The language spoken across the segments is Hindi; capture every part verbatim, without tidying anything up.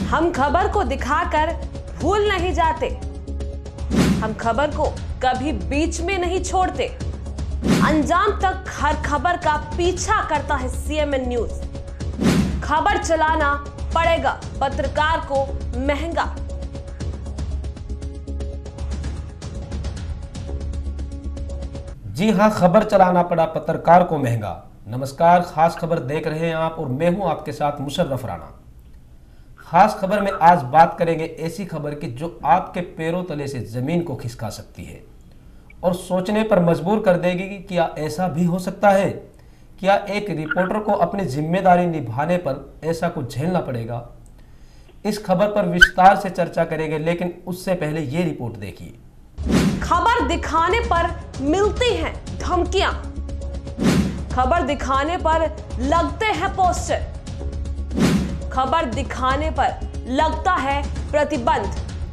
हम खबर को दिखाकर भूल नहीं जाते, हम खबर को कभी बीच में नहीं छोड़ते। अंजाम तक हर खबर का पीछा करता है सीएमएन न्यूज। खबर चलाना पड़ेगा पत्रकार को महंगा। जी हां, खबर चलाना पड़ा पत्रकार को महंगा। नमस्कार, खास खबर देख रहे हैं आप और मैं हूं आपके साथ मुशर्रफ राणा। खास खबर में आज बात करेंगे ऐसी खबर की जो आपके पैरों तले से जमीन को खिसका सकती है और सोचने पर मजबूर कर देगी कि क्या ऐसा भी हो सकता है। क्या एक रिपोर्टर को अपनी जिम्मेदारी निभाने पर ऐसा कुछ झेलना पड़ेगा। इस खबर पर विस्तार से चर्चा करेंगे, लेकिन उससे पहले ये रिपोर्ट देखिए। खबर दिखाने पर मिलती हैं धमकियां, खबर दिखाने पर लगते हैं पोस्टर, खबर दिखाने पर लगता है प्रतिबंध,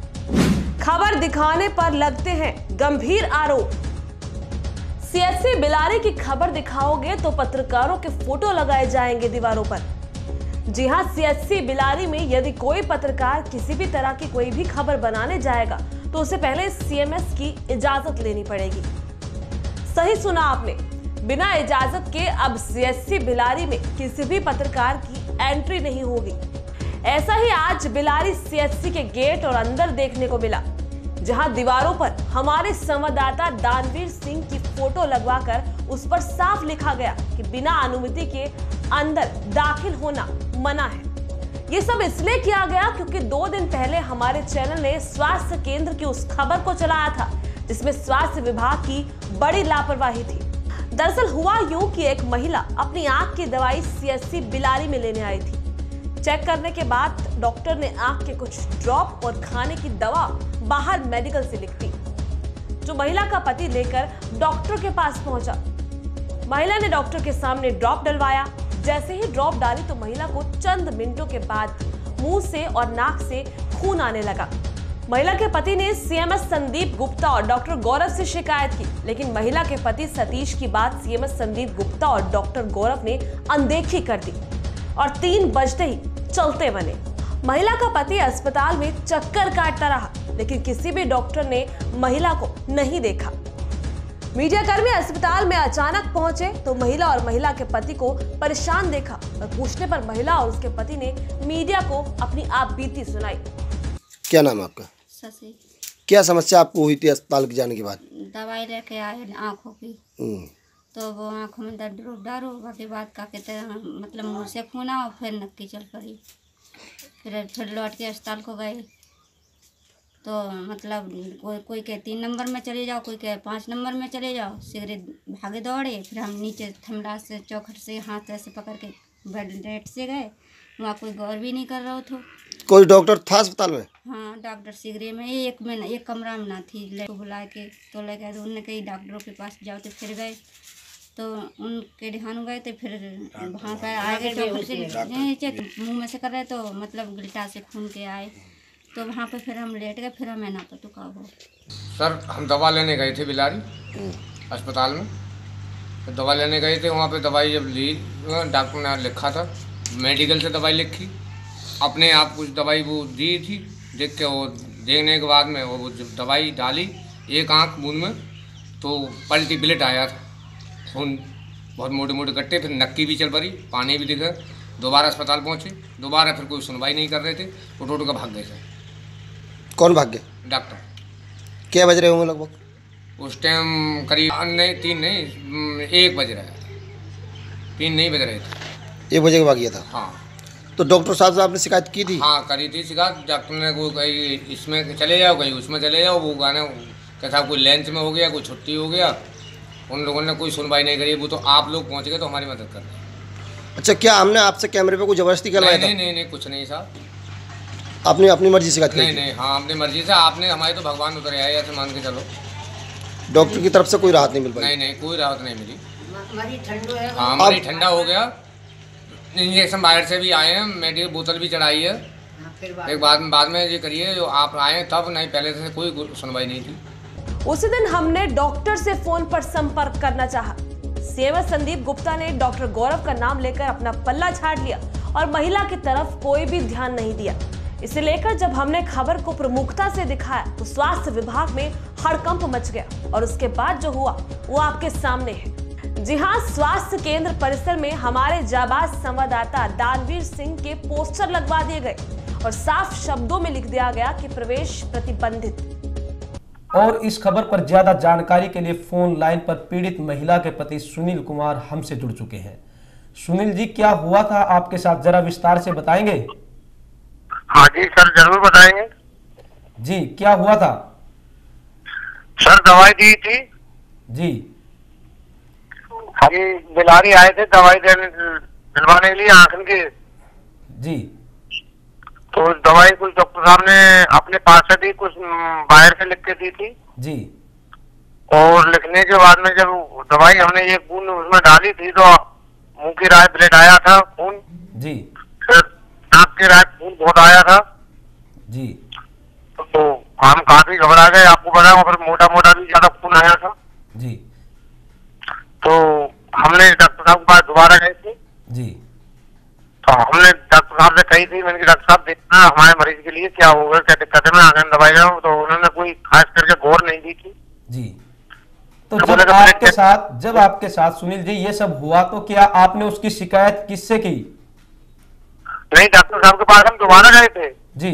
खबर दिखाने पर लगते हैं गंभीर आरोप। सीएससी बिलारी की खबर दिखाओगे तो पत्रकारों के फोटो लगाए जाएंगे दीवारों पर। जी हां, सीएससी बिलारी में यदि कोई पत्रकार किसी भी तरह की कोई भी खबर बनाने जाएगा तो उसे पहले सीएमएस की इजाजत लेनी पड़ेगी। सही सुना आपने, बिना इजाजत के अब सीएससी बिलारी में किसी भी पत्रकार की एंट्री नहीं होगी। ऐसा ही आज बिलारी सीएससी के गेट और अंदर देखने को मिला, जहां दीवारों पर हमारे संवाददाता दानवीर सिंह की फोटो लगवाकर उस पर साफ लिखा गया कि बिना अनुमति के अंदर दाखिल होना मना है। ये सब इसलिए किया गया क्योंकि दो दिन पहले हमारे चैनल ने स्वास्थ्य केंद्र की उस खबर को चलाया था जिसमें स्वास्थ्य विभाग की बड़ी लापरवाही थी। दरअसल हुआ यूं कि एक महिला अपनी आंख की दवाई सीएससी बिलारी में लेने आई थी। चेक करने के बाद डॉक्टर ने आंख के कुछ ड्रॉप और खाने की दवा बाहर मेडिकल से लिख दी, जो महिला का पति लेकर डॉक्टर के पास पहुंचा। महिला ने डॉक्टर के सामने ड्रॉप डलवाया। जैसे ही ड्रॉप डाली तो महिला को चंद मिनटों के बाद मुंह से और नाक से खून आने लगा। महिला के पति ने सीएमएस संदीप गुप्ता और डॉक्टर गौरव से शिकायत की, लेकिन महिला के पति सतीश की बात सीएमएस संदीप गुप्ता और डॉक्टर गौरव ने अनदेखी कर दी और तीन बजते ही चलते बने। महिला का पति अस्पताल में चक्कर काटता रहा, लेकिन किसी भी डॉक्टर ने महिला को नहीं देखा। मीडिया कर्मी अस्पताल में अचानक पहुंचे तो महिला और महिला के पति को परेशान देखा और पूछने पर महिला और उसके पति ने मीडिया को अपनी आप बीती सुनाई। क्या नाम है आपका? शशि। क्या समस्या आपको हुई थी अस्पताल के जाने के बाद? दवाई लेके आए आँखों की, तो वो आँखों में दर्द डर होगा के बाद का कहते हैं मतलब मुँह से खून और फिर नक्की चल पड़ी। फिर फिर लौट के अस्पताल को गए तो मतलब कोई कोई के तीन नंबर में चले जाओ, कोई के पाँच नंबर में चले जाओ। सिगरेट भागे दौड़े, फिर हम नीचे थमला से चौखट से हाथ ऐसे पकड़ के बेड रेट से गए। वहाँ कोई गौर भी नहीं कर रहा था। कोई डॉक्टर था अस्पताल में? हाँ, डॉक्टर सिगरे में एक में एक कमरा में ना थी। ले बुला के तो ले गए, उनने कही डॉक्टरों के पास जाओ। तो फिर गए तो उनके ध्यान गए तो फिर वहाँ पर आ गए तो मुँह में से कर रहे तो मतलब गिल्टा से खून के आए। तो वहाँ पर फिर हम लेट गए, फिर हमें ना पता का हो। सर, हम दवा लेने गए थे बिलारी अस्पताल में। तो दवा लेने गए थे, वहाँ पे दवाई जब ली डॉक्टर ने लिखा था, मेडिकल से दवाई लिखी, अपने आप कुछ दवाई वो दी थी। देख के वो देखने के बाद में वो जब दवाई डाली एक आँख बूंद में तो पलटी ब्लड आया था, खून बहुत मोटे मोटे कट्टे, फिर नक्की भी चल पड़ी, पानी भी दिखा। दोबारा अस्पताल पहुँचे, दोबारा फिर कोई सुनवाई नहीं कर रहे थे, तो टोटो का भाग गए थे। कौन भाग गए? डॉक्टर। क्या बज रहे होंगे लगभग? उस टाइम करीब नहीं तीन नहीं एक बज रहा है, तीन नहीं बज रहे थे, एक बजे के भाग गया था। हाँ। तो डॉक्टर साहब से आपने शिकायत की थी? हाँ, करी थी शिकायत। डॉक्टर ने कोई कहीं इसमें चले जाओ, कहीं उसमें चले जाओ। वो गाने कहता कोई लंच में हो गया, कोई छुट्टी हो गया। उन लोगों ने कोई सुनवाई नहीं करी। वो तो आप लोग पहुँच गए तो हमारी मदद कर रहे। अच्छा, क्या हमने आपसे कैमरे पे कोई जबरदस्ती करवाया था? नहीं नहीं नहीं कुछ नहीं साहब, आपने अपनी मर्जी से नहीं नहीं हाँ अपनी मर्जी से। आपने हमारे तो भगवान उतर आए, ऐसे मान के चलो। डॉक्टर की तरफ से कोई राहत नहीं मिल पाई? नहीं नहीं कोई राहत नहीं मिली। हाँ, हमारी ठंडा हो गया। इंजेक्शन बाहर से भी आए हैं, मेडिकल बोतल भी चढ़ाई है। एक बाद में बाद में ये करिए, जो आप आए तब, नहीं पहले से कोई सुनवाई नहीं थी। उसी दिन हमने डॉक्टर से फोन पर संपर्क करना चाहा। सीएमएस संदीप गुप्ता ने डॉक्टर गौरव का नाम लेकर अपना पल्ला झाड़ लिया और महिला की तरफ कोई भी ध्यान नहीं दिया। इसे लेकर जब हमने खबर को प्रमुखता से दिखाया तो स्वास्थ्य विभाग में हड़कंप मच गया और उसके बाद जो हुआ वो आपके सामने है। जी हां, स्वास्थ्य केंद्र परिसर में हमारे जाबाज संवाददाता दानवीर सिंह के पोस्टर लगवा दिए गए और साफ शब्दों में लिख दिया गया कि प्रवेश प्रतिबंधित। और इस खबर पर ज्यादा जानकारी के लिए फोन लाइन पर पीड़ित महिला के पति सुनील कुमार हमसे जुड़ चुके हैं। सुनील जी, क्या हुआ था आपके साथ, जरा विस्तार से बताएंगे? हाँ जी सर, जरूर बताएंगे। जी, क्या हुआ था? सर दवाई दी थी जी। अभी बिलारी आए थे दवाई देने दिलवाने के लिए आंखन की। जी। तो दवाई कुछ डॉक्टर साहब ने अपने पास से दी, कुछ बाहर से लिख के दी थी जी। और लिखने के बाद में जब दवाई हमने एक बूंद उसमें डाली थी तो मुंह की राय ब्लड आया था, खून जी। फिर नाक की राय खून बहुत आया था जी। तो हम काफी घबरा गए, आपको बताया, फिर मोटा मोटा भी ज्यादा खून आया था जी। तो हमने डॉक्टर साहब के पास दोबारा गए थे जी। तो हमने डॉक्टर साहब से कही थी, मैंने डॉक्टर साहब देखना हमारे मरीज के लिए क्या होगा, क्या दिक्कत है, मैं आगे दवाई जाऊँ, तो उन्होंने कोई खास करके गौर नहीं दी थी जी। तो जब आपके साथ जब आपके साथ सुनील जी ये सब हुआ तो क्या आपने उसकी शिकायत किससे की? नहीं, डॉक्टर साहब के पास हम दोबारा गए थे जी।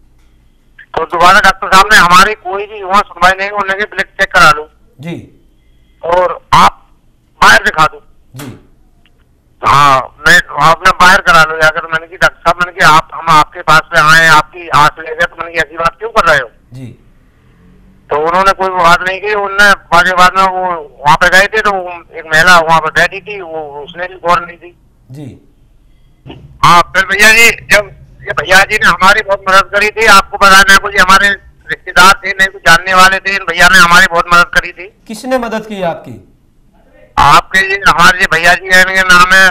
तो दोबारा डॉक्टर साहब ने हमारी कोई भी वहाँ सुनवाई नहीं, उन्होंने ब्लड चेक करा लो जी और आप बाहर दिखा दो जी। हाँ, मैं आपने बाहर करा लो जाकर। मैंने की डॉक्टर साहब, मैंने कि आप हम आपके पास में आए, आपकी आंख ले गए, तो मैंने ऐसी बात क्यों कर रहे हो जी। तो उन्होंने कोई बात नहीं की। उन्होंने बाद बाद में वो वहाँ पे गए थे तो एक महिला वहाँ पे बैठी थी, वो उसने भी गौर नहीं दी जी। हाँ, फिर भैया जी जब ये भैया जी ने हमारी बहुत मदद करी थी, आपको बताना कुछ हमारे रिश्तेदार थे, नहीं कुछ जानने वाले थे, इन भैया ने हमारी बहुत मदद करी थी। किसने मदद की आपकी? आपके जी हमारे जी भैया जी हैं, इनके नाम है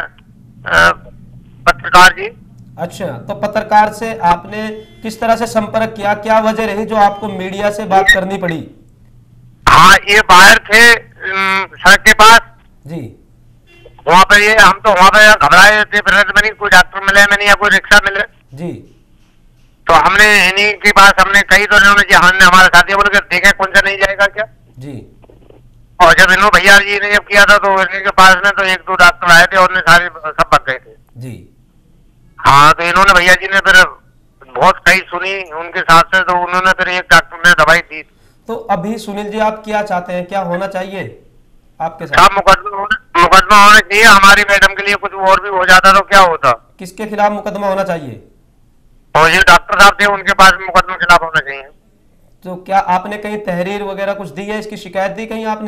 पत्रकार जी। अच्छा, तो पत्रकार से आपने किस तरह से संपर्क किया, क्या वजह रही जो आपको मीडिया से बात करनी पड़ी? हाँ, ये बाहर थे सड़क के पास जी। वहाँ पे, ये हम तो वहाँ पे घबराए थे, फिर मैंने कोई डॉक्टर मिले मैंने या कोई रिक्शा मिले जी। तो हमने इन्हीं के पास हमने कही तो इन्होंने जी हमने हमारे साथी बोले देखे कौन सा नहीं जाएगा क्या जी। और जब इन्होंने भैया जी ने जब किया था तो इनके पास में तो एक दो डॉक्टर आए थे और उन्हें सारे सब भग गए थे जी। हाँ, तो इन्होंने भैया जी ने फिर बहुत कही सुनी उनके साथ से, तो उन्होंने फिर एक डॉक्टर ने दवाई दी। तो अभी सुनील जी आप क्या चाहते हैं, क्या होना चाहिए आपके साथ? साहब मुकदमा मुकदमा होना चाहिए, हमारी मैडम के लिए कुछ और भी हो जाता तो क्या होता। किसके खिलाफ मुकदमा होना चाहिए? और ये डॉक्टर साहब थे उनके पास मुकदमा खिलाफ होना चाहिए। तो क्या आपने कहीं तहरीर वगैरह कुछ दी है, इसकी शिकायत दी कहीं आपने?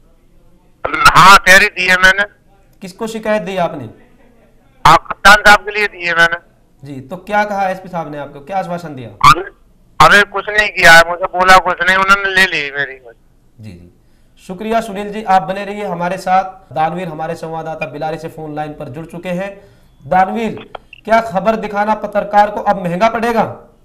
हाँ, तहरीर दी है मैंने। किसको शिकायत दी आपने? आप कप्तान साहब के लिए दी है मैंने जी। तो क्या कहा एसपी साहब ने आपको, क्या आश्वासन दिया? अभी अभी कुछ नहीं किया है, मुझे बोला कुछ नहीं, उन्होंने ले ली मेरी। जी जी, शुक्रिया सुनील जी, आप बने रहिए हमारे साथ। दानवीर हमारे संवाददाता बिलारी से फोन लाइन पर जुड़ चुके हैं। दानवीर, क्या खबर दिखाना पत्रकार को अब महंगा पड़ेगा?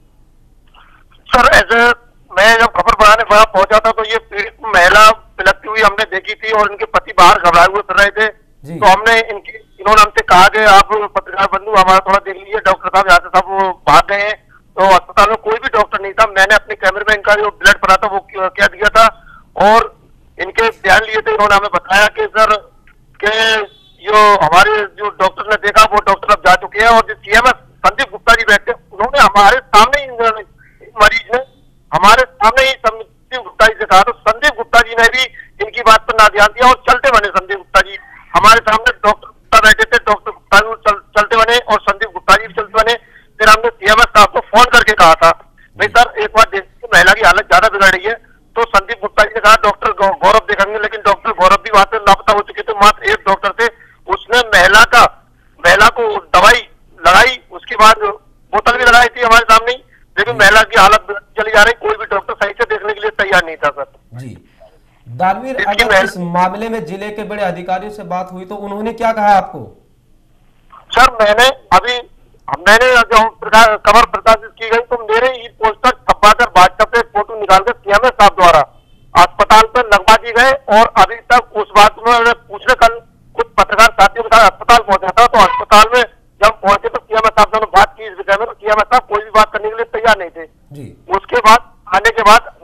सर ऐसे मैं जब खबर बनाने वहां पहुंचा था तो ये पीड़ित महिला बिलखती हुई हमने देखी थी और इनके पति बाहर घबराए हुए फिर रहे थे। तो हमने इनकी इन्होंने हमसे कहा कि आप पत्रकार बंधु हमारा थोड़ा देख लीजिए, डॉक्टर साहब यहाँ से सब भाग गए हैं। तो अस्पताल में कोई भी डॉक्टर नहीं था। मैंने अपने कैमरे में इनका जो ब्लड पड़ा था वो क्या दिया था और इनके बयान लिए थे। इन्होंने हमें बताया कि सर के जो हमारे जो डॉक्टर ने देखा वो डॉक्टर अब जा चुके हैं और जो सीएमएस संदीप गुप्ता जी बैठे उन्होंने हमारे सामने ही मरीज ने हमारे सामने ही संदीप गुप्ता जी से कहा, तो संदीप गुप्ता जी ने भी इनकी बात पर ना ध्यान दिया और चलते बने। संदीप गुप्ता जी हमारे सामने डॉक्टर गुप्ता बैठे थे, डॉक्टर गुप्ता भी चल, चलते बने और संदीप गुप्ता जी भी चलते बने। फिर हमने सीएमएस साहब को फोन करके कहा था भाई सर एक बार देखिए महिला की हालत ज्यादा बिगड़ रही है। तो संदीप गुप्ता जी ने कहा डॉक्टर गौरव देखेंगे, लेकिन डॉक्टर गौरव भी वहां से लापता हो चुके थे। मात्र एक डॉक्टर थे, उसने महिला का महिला को दवाई लगाई, उसके बाद बोतल भी लगाई थी हमारे सामने, लेकिन महिला की हालत चली जा रही, कोई भी डॉक्टर सही से देखने के लिए तैयार नहीं था सर जी। दानवीर, अगर इस मामले में जिले के बड़े अधिकारियों से बात हुई तो उन्होंने क्या कहा आपको? सर मैंने अभी मैंने जो खबर प्रकाशित की गई तो मेरे ही पोस्टर छपवाकर व्हाट्सएप पे फोटो निकालकर सीएमएस साहब द्वारा अस्पताल पर लगवा दी गए और अभी तक उस बात में पूछने कल कुछ पत्रकार साथियों के साथ अस्पताल पहुंचा था, तो अस्पताल में जब पहुंचे तो सीएमएस साहब ने बात की इस विषय में, तो सीएमएस साहब कोई भी बात करने के लिए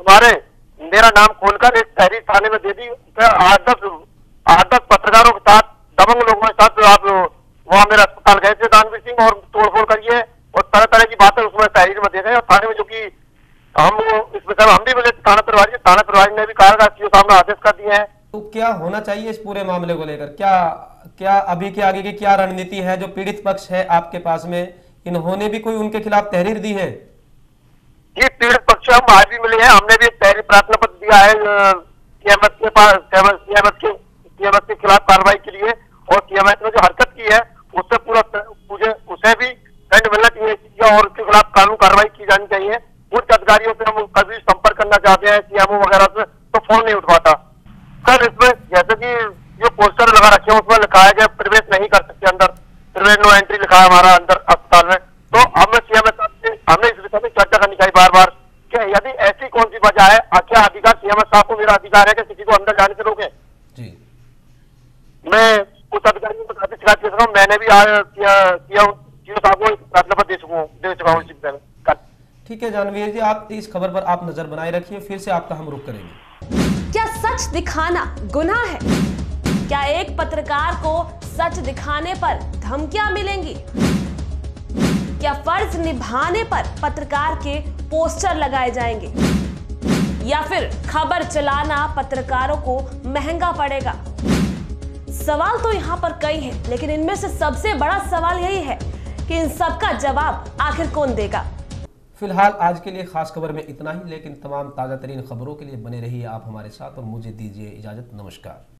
तुम्हारे मेरा नाम खोलकर एक तहरीर थाने में दे दी, आठ दस आठ दस पत्रकारों के साथ, दबंग लोगों के साथ आप वहाँ मेरा अस्पताल गए थे दानवीर सिंह, और तोड़फोड़ करिए और तरह तरह की बातें उसमें तहरीर में दे गए। और थाने में जो कि हम इस विषय में हम भी मिले थाना प्रभारी, थाना प्रभारी ने भी कहा कि साहब ने आदेश कर दिए हैं। तो क्या होना चाहिए इस पूरे मामले को लेकर? क्या क्या अभी के आगे की क्या रणनीति है? जो पीड़ित पक्ष है आपके पास में, इन्होंने भी कोई उनके खिलाफ तहरीर दी है? ये पीड़ित पक्ष हम आज भी मिले हैं, हमने भी एक तहरीर प्रार्थना पत्र दिया है सीएमएस के पास, सीएमएस के सीएमएस के खिलाफ कार्रवाई के लिए, और सीएमएस ने जो हरकत की है उससे पूरा मुझे उसे भी दंड मिलना चाहिए और उसके खिलाफ कानूनी कार्रवाई की जानी चाहिए। उच्च अधिकारियों से हम कभी संपर्क करना चाहते हैं सीएमओ वगैरह से, तो फोन नहीं उठवाता। सर इसमें जैसे कि जो पोस्टर लगा रखे हैं उसमें लिखा है कि प्रवेश नहीं कर सकते अंदर, प्रवेश नो एंट्री लिखा है हमारा अंदर अस्पताल में। तो हमने सीएमएस से हमने इस विषय में चर्चा करनी चाहिए बार बार कि यदि ऐसी कौन सी वजह है, क्या अधिकार सीएमएस साहब को मेरा अधिकार है कि किसी को अंदर जाने से रोके? जी मैं उस अधिकारी को काफी शिकायत कर रहा हूँ, मैंने भी सीओ साहब को प्रार्थना पत्र दे चुका हूँ दे चुका हूँ इस विषय में। ठीक है जानवीर जी, आप इस खबर पर आप नजर बनाए रखिए, फिर से आपका हम रुख करेंगे। क्या सच दिखाना गुनाह है? क्या एक पत्रकार को सच दिखाने पर धमकियां मिलेंगी? क्या फर्ज निभाने पर पत्रकार के पोस्टर लगाए जाएंगे? या फिर खबर चलाना पत्रकारों को महंगा पड़ेगा? सवाल तो यहां पर कई हैं, लेकिन इनमें से सबसे बड़ा सवाल यही है कि इन सब का जवाब आखिर कौन देगा? फिलहाल आज के लिए खास खबर में इतना ही, लेकिन तमाम ताज़ा तरीन खबरों के लिए बने रहिए आप हमारे साथ और मुझे दीजिए इजाजत। नमस्कार।